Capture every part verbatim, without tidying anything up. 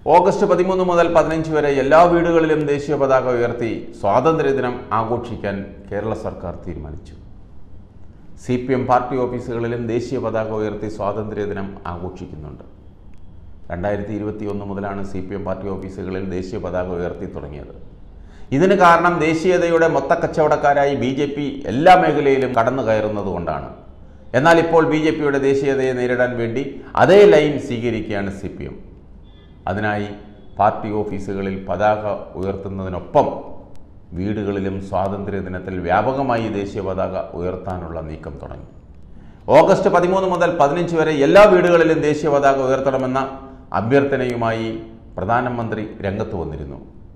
August പതിമൂന്ന് മുതൽ പതിനഞ്ച് വരെ എല്ലാ വീടുകളിലും ദേശീയ പതാക ഉയർത്തി സ്വാതന്ത്ര്യദിനം ആഘോഷിക്കാൻ കേരള സർക്കാർ തീരുമാനിച്ചു. സി പി എം പാർട്ടി ഓഫീസുകളിലും ദേശീയ പതാക ഉയർത്തി സ്വാതന്ത്ര്യദിനം ആഘോഷിക്കുന്നുണ്ട്. രണ്ടായിരത്തി ഇരുപത്തി ഒന്ന് മുതലാണ് സി പി എം പാർട്ടി ഓഫീസുകളിൽ ദേശീയ പതാക ഉയർത്തി തുടങ്ങിയത്. ഇതിന് കാരണം ദേശീയതയുടെ മൊത്തക്കച്ചവടക്കാരായി ബി ജെ പി എല്ലാ മേഖലയിലും കടന്നു കയറുന്നത് കൊണ്ടാണ്. എന്നാൽ ഇപ്പോൾ ബി ജെ പിയുടെ ദേശീയതയെ നേരിടാൻ വേണ്ടി അതേ ലൈൻ സ്വീകരിക്കുകയാണ് സി പി എം. അതിനായി പാർട്ടി ഓഫീസുകളിൽ പതാക ഉയർത്തുന്നതിനൊപ്പം വീടുകളിലും സ്വാതന്ത്ര്യദിനത്തിൽ വ്യാപകമായി ദേശീയ പതാക ഉയർത്താനുള്ള നീക്കം തുടങ്ങി. ഓഗസ്റ്റ് പതിമൂന്ന് മുതൽ പതിനഞ്ച് വരെ എല്ലാ വീടുകളിലും ദേശീയ പതാക ഉയർത്തണമെന്ന അഭ്യർത്ഥനയുമായി പ്രധാനമന്ത്രി രംഗത്ത് വന്നിരുന്നു.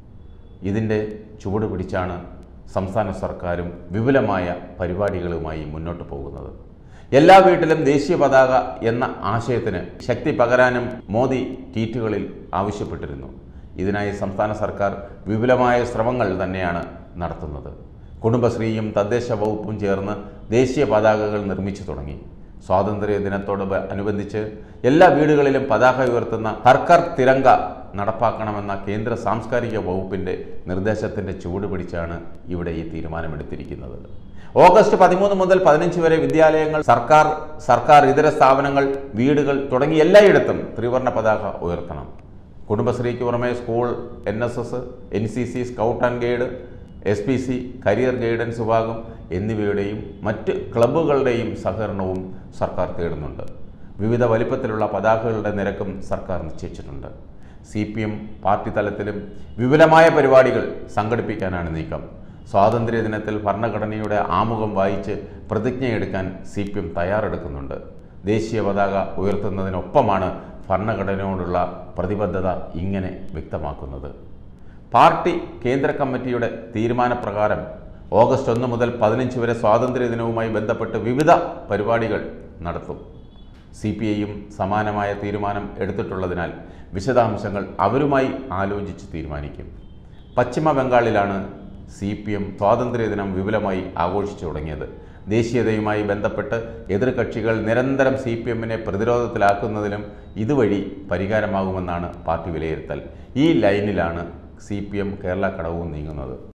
ഇതിൻ്റെ ചുവട് പിടിച്ചാണ് സംസ്ഥാന സർക്കാരും വിപുലമായ പരിപാടികളുമായി മുന്നോട്ട് പോകുന്നത്. എല്ലാ വീട്ടിലും ദേശീയ പതാക എന്ന ആശയത്തിന് ശക്തി പകരാനും മോദി ട്വീറ്റുകളിൽ ആവശ്യപ്പെട്ടിരുന്നു. ഇതിനായി സംസ്ഥാന സർക്കാർ വിപുലമായ ശ്രമങ്ങൾ തന്നെയാണ് നടത്തുന്നത്. കുടുംബശ്രീയും തദ്ദേശ വകുപ്പും ചേർന്ന് ദേശീയ പതാകകൾ നിർമ്മിച്ചു തുടങ്ങി. സ്വാതന്ത്ര്യ ദിനത്തോട് അനുബന്ധിച്ച് എല്ലാ വീടുകളിലും പതാക ഉയർത്തുന്ന ഹർ ഘർ തിരംഗ നടപ്പാക്കണമെന്ന കേന്ദ്ര സാംസ്കാരിക വകുപ്പിൻ്റെ നിർദ്ദേശത്തിൻ്റെ ചുവട് പിടിച്ചാണ് ഇവിടെ ഈ തീരുമാനമെടുത്തിരിക്കുന്നത്. ഓഗസ്റ്റ് പതിമൂന്ന് മുതൽ പതിനഞ്ച് വരെ വിദ്യാലയങ്ങൾ, സർക്കാർ സർക്കാർ ഇതര സ്ഥാപനങ്ങൾ, വീടുകൾ തുടങ്ങി എല്ലായിടത്തും ത്രിവർണ്ണ പതാക ഉയർത്തണം. കുടുംബശ്രീക്ക് പുറമെ school, N S S, N C C, scout and guide, S P C, career guidance വിഭാഗം എന്നിവയുടെയും മറ്റ് ക്ലബ്ബുകളുടെയും സഹകരണവും സർക്കാർ തേടുന്നുണ്ട്. വിവിധ വലിപ്പത്തിലുള്ള പതാകകളുടെ നിരക്കും സർക്കാർ നിശ്ചയിച്ചിട്ടുണ്ട്. സി പി എം പാർട്ടി തലത്തിലും വിപുലമായ പരിപാടികൾ സംഘടിപ്പിക്കാനാണ് നീക്കം. സ്വാതന്ത്ര്യദിനത്തിൽ ഭരണഘടനയുടെ ആമുഖം വായിച്ച് പ്രതിജ്ഞയെടുക്കാൻ സി പി എം തയ്യാറെടുക്കുന്നുണ്ട്. ദേശീയ പതാക ഉയർത്തുന്നതിനൊപ്പമാണ് ഭരണഘടനയോടുള്ള പ്രതിബദ്ധത ഇങ്ങനെ വ്യക്തമാക്കുന്നത്. പാർട്ടി കേന്ദ്ര കമ്മിറ്റിയുടെ തീരുമാനപ്രകാരം ഓഗസ്റ്റ് ഒന്ന് മുതൽ പതിനഞ്ച് വരെ സ്വാതന്ത്ര്യദിനവുമായി ബന്ധപ്പെട്ട് വിവിധ പരിപാടികൾ നടത്തും. സി പി ഐയും സമാനമായ തീരുമാനം എടുത്തിട്ടുള്ളതിനാൽ വിശദാംശങ്ങൾ അവരുമായി ആലോചിച്ച് തീരുമാനിക്കും. പശ്ചിമ ബംഗാളിലാണ് സി പി എം സ്വാതന്ത്ര്യദിനം വിപുലമായി ആഘോഷിച്ചു തുടങ്ങിയത്. ദേശീയതയുമായി ബന്ധപ്പെട്ട് എതിർകക്ഷികൾ നിരന്തരം സി പി എമ്മിനെ പ്രതിരോധത്തിലാക്കുന്നതിലും ഇതുവഴി പരിഹാരമാകുമെന്നാണ് പാർട്ടി വിലയിരുത്തൽ. ഈ ലൈനിലാണ് സി പി എം കേരള ഘടകവും നീങ്ങുന്നത്.